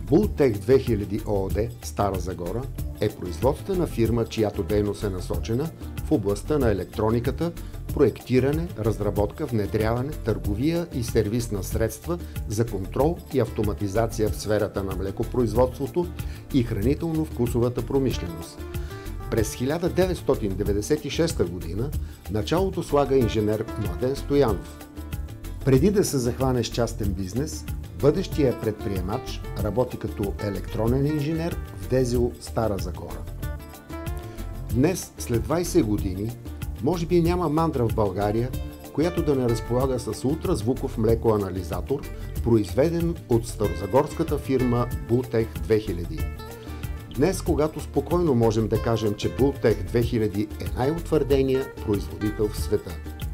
BULTEH-2000 Ltd, Стара Загора, е производствена фирма, чиято дейност е насочена в областта на електрониката, проектиране, разработка, внедряване, търговия и сервиз на средства за контрол и автоматизация в сферата на млекопроизводството и хранително-вкусовата промишленост. През 1996 г. началото слага инженер Младен Стоянов. Преди да се захване с частен бизнес, бъдещият предприемач работи като електронен инженер в ДЗУ Стара Загора. Днес, след 20 години, може би няма мандра в България, която да не разполага с ултразвуков млекоанализатор, произведен от старозагорската фирма BULTEH-2000. Днес, когато спокойно можем да кажем, че BULTEH-2000 е най-утвърденият производител в света.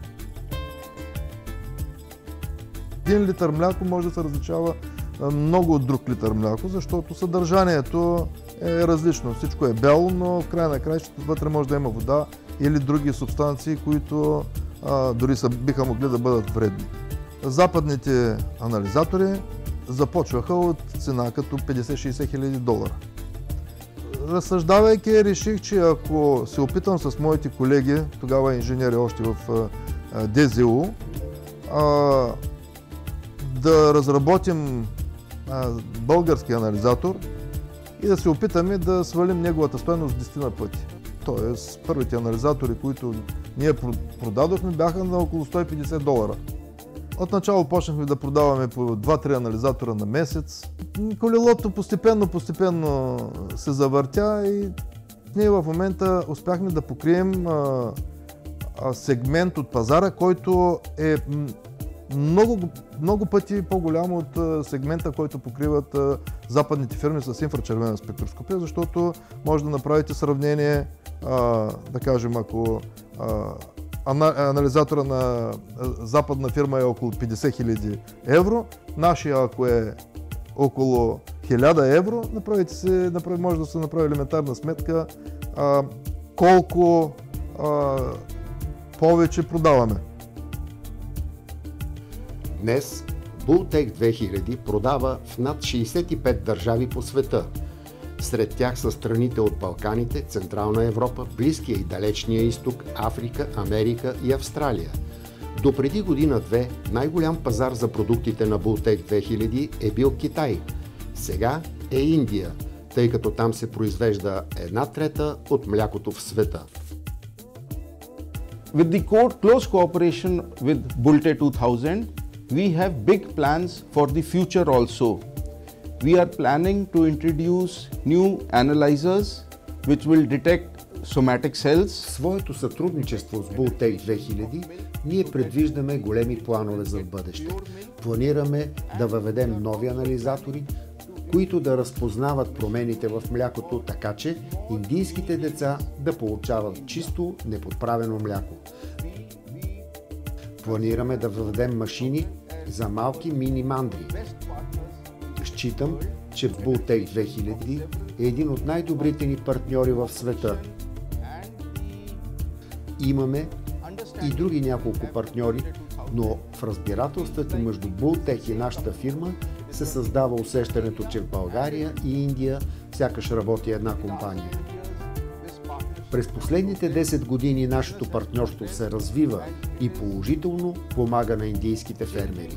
1 литър мляко може да се различава много от друг литър мляко, защото съдържанието е различно. Всичко е бяло, но в края на краищата вътре може да има вода или други субстанции, които дори биха могли да бъдат вредни. Западните анализатори започваха от цена като 50-60 хиляди долара. Разсъждавайки, реших, че ако се опитам с моите колеги, тогава инженери още в ДЗУ, да разработим български анализатор и да се опитаме да свалим неговата стойност 10 на пъти. Тоест, първите анализатори, които ние продадохме, бяха на около 150 долара. Отначало почнахме да продаваме по 2-3 анализатора на месец. Колелото постепенно се завъртя и ние в момента успяхме да покрием сегмент от пазара, който е много пъти по-голям от сегмента, който покриват западните фирми с инфрачервена спектроскопия, защото може да направите сравнение, да кажем, ако анализатора на западна фирма е около 50 хиляди евро, нашия ако е около 1000 евро, може да се направи елементарна сметка колко повече продаваме. Днес BULTEH-2000 продава в над 65 държави по света. Сред тях са страните от Балканите, Централна Европа, Близкия и Далечния изток, Африка, Америка и Австралия. До преди година-две най-голям пазар за продуктите на BULTEH-2000 е бил Китай. Сега е Индия, тъй като там се произвежда 1/3 от млякото в света. With the close cooperation with BULTEH-2000, we have big plans for the future also. We are planning to introduce new analysers which will detect somatic cells. В своето сътрудничество с BULTEH-2000 ние предвиждаме големи планове за бъдеще. Планираме да въведем нови анализатори, които да разпознават промените в млякото, така че индийските деца да получават чисто, неподправено мляко. Планираме да въведем машини за малки мини-мандри. Считам, че BULTEH-2000 е един от най-добрите ни партньори в света. Имаме и други няколко партньори, но в разбирателството между BULTEH и нашата фирма се създава усещането, че в България и Индия сякаш работи една компания. През последните 10 години нашето партньорство се развива и положително помага на индийските фермери.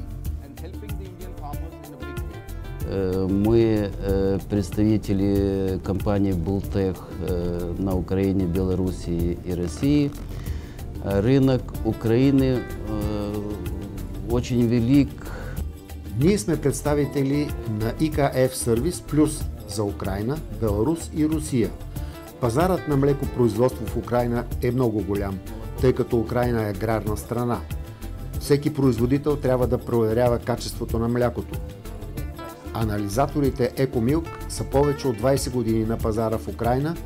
Мы представители компании BULTEH на Украине, Белоруссии и России. Рынок Украины очень велик. Ние сме представители на ИКФ Сервис Плюс за Украйна, Беларус и Русия. Пазарът на млекопроизводство в Украйна е много голям, тъй като Украйна е аграрна страна. Всеки производител трябва да проверява качеството на млякото. Анализаторите Ekomilk са повече от 20 години на пазара в Украйна.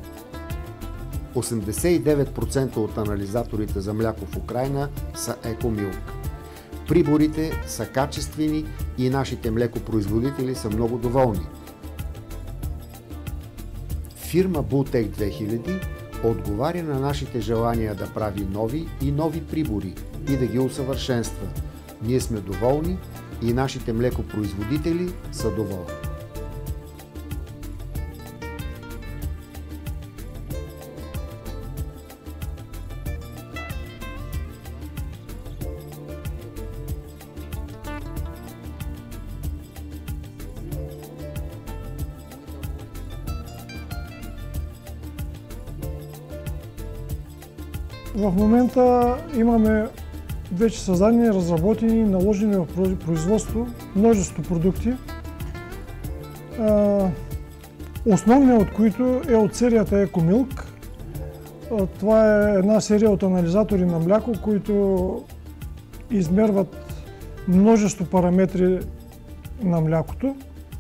89% от анализаторите за мляко в Украйна са Ekomilk. Приборите са качествени и нашите млекопроизводители са много доволни. Фирма BULTEH-2000 отговаря на нашите желания да прави нови прибори и да ги усъвършенства. Ние сме доволни и нашите млекопроизводители са доволни. В момента имаме вече създадени, разработени, наложени в производство множество продукти, основният от които е от серията Ekomilk. Това е една серия от анализатори на мляко, които измерват множество параметри на млякото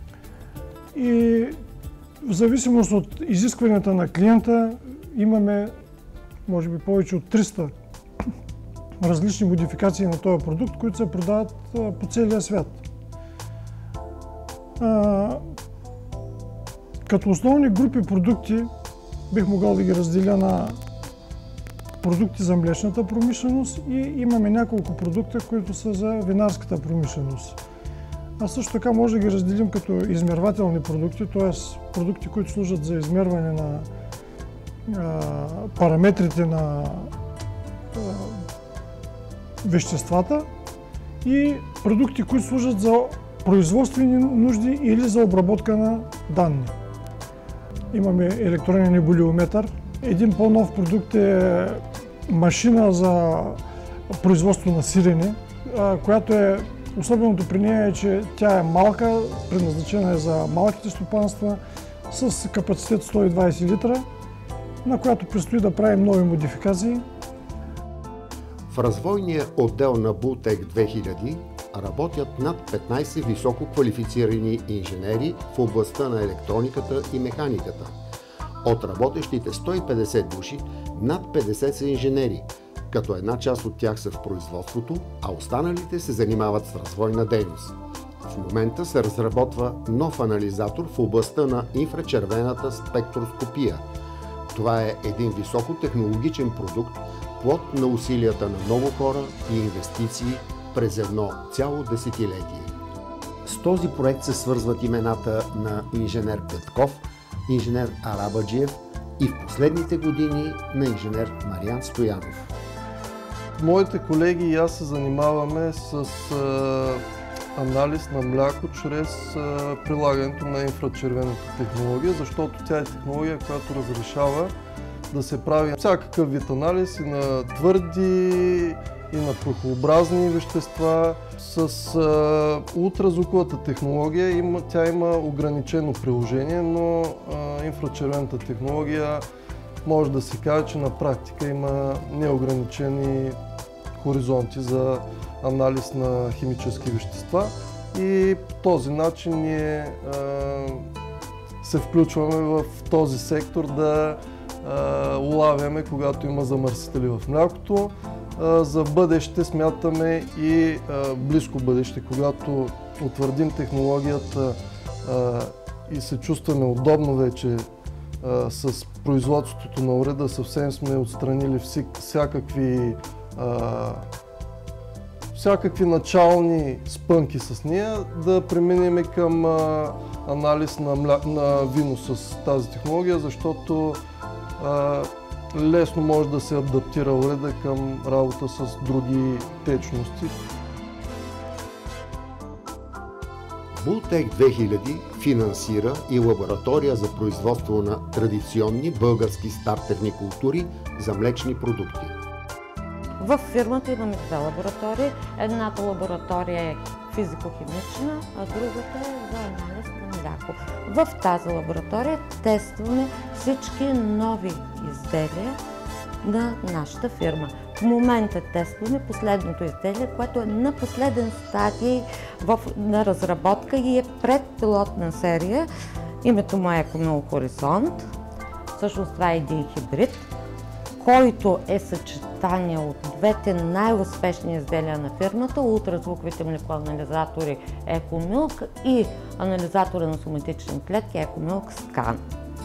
и в зависимост от изискванията на клиента имаме може би повече от 300 различни модификации на този продукт, които се продават по целия свят. Като основни групи продукти бих могъл да ги разделя на продукти за млечната промишленост и имаме няколко продукта, които са за винарската промишленост. А също така може да ги разделим като измервателни продукти, т.е. продукти, които служат за измерване на параметрите на веществата и продукти, които служат за производствени нужди или за обработка на данни. Имаме електронен небулиометър. Един по-нов продукт е машина за производство на сирене, която е особеното при нея е, че тя е малка, предназначена е за малките стопанства с капацитет 120 литра, на която предстои да правим нови модификации. В развойния отдел на BULTEH-2000 работят над 15 високо квалифицирани инженери в областта на електрониката и механиката. От работещите 150 души, над 50 са инженери, като една част от тях са в производството, а останалите се занимават с развойна дейност. В момента се разработва нов анализатор в областта на инфрачервената спектроскопия. Това е един високотехнологичен продукт, плод на усилията на много хора и инвестиции през едно цяло десетилетие. С този проект се свързват имената на инженер Петков, инженер Арабаджиев и в последните години на инженер Мариан Стоянов. Моите колеги и аз се занимаваме с анализ на мляко чрез прилагането на инфрачервената технология, защото тя е технология, която разрешава да се прави всякакъв вид анализ и на твърди, и на прахообразни вещества. С ултразвуковата технология тя има ограничено приложение, но инфрачервената технология може да се каже, че на практика има неограничени хоризонти за анализ на химически вещества и по този начин ние се включваме в този сектор да улавяме, когато има замърсители в млякото. За бъдеще смятаме и близко бъдеще, когато утвърдим технологията и се чувстваме удобно вече с производството на уреда, съвсем сме отстранили всякакви начални спънки с нея, да преминем към анализ на вино с тази технология, защото лесно може да се адаптира уреда към работа с други течности. BULTEH-2000 финансира и лаборатория за производство на традиционни български стартерни култури за млечни продукти. В фирмата имаме две лаборатории. Едната лаборатория е физико-химична, а другата е за анализ на мляко. В тази лаборатория тестваме всички нови изделия на нашата фирма. В момента тестваме последното изделие, което е на последен стадий на разработка и е пред пилотна серия. Името му е Ekomilk. Всъщност това е един хибрид, който е съчетание от двете най-успешни изделия на фирмата, ултразвуковите млекоанализатори Ekomilk и анализатора на соматични клетки Ekomilk Scan.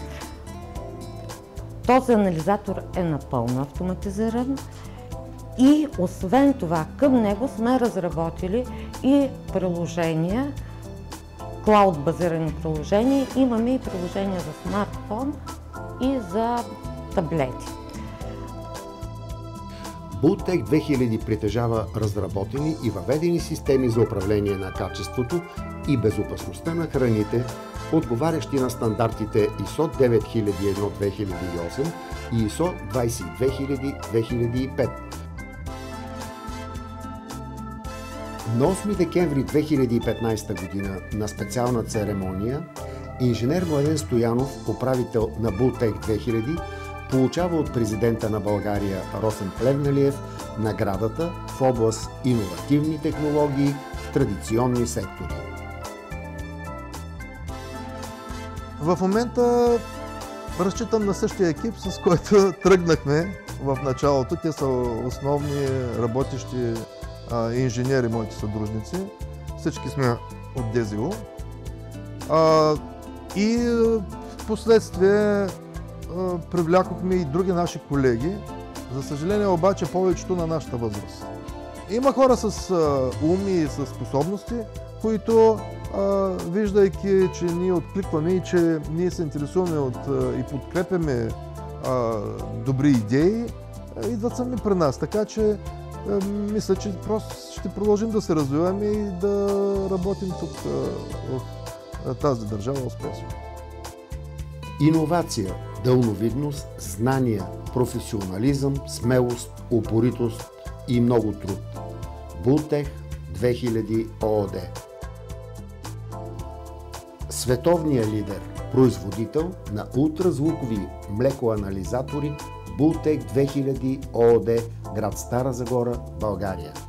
Този анализатор е напълно автоматизиран и освен това към него сме разработили и приложения, клауд базирани приложения. Имаме и приложения за смартфон и за таблети. BULTEH-2000 притежава разработени и въведени системи за управление на качеството и безопасността на храните, отговарящи на стандартите ISO 9001-2008 и ISO 22000-2005. На 8 декември 2015 г. на специална церемония инженер Младен Стоянов, управител на BULTEH-2000, получава от президента на България Росен Плевнелиев наградата в област иновативни технологии в традиционни сектори. В момента разчитам на същия екип, с който тръгнахме в началото. Те са основни работещи инженери, моите съдружници. Всички сме от ДЗУ. И в последствие привлякохме и други наши колеги. За съжаление обаче повечето на нашата възраст. Има хора с ум и с способности, които виждайки, че ние откликваме и че ние се интересуваме и подкрепяме добри идеи, идват сами при нас. Така че мисля, че просто ще продължим да се развиваме и да работим тук в тази държава успешно. Иновация, дълновидност, знания, професионализъм, смелост, упоритост и много труд. BULTEH-2000 ООД. Световният лидер, производител на ултразвукови млекоанализатори BULTEH-2000 ООД, град Стара Загора, България.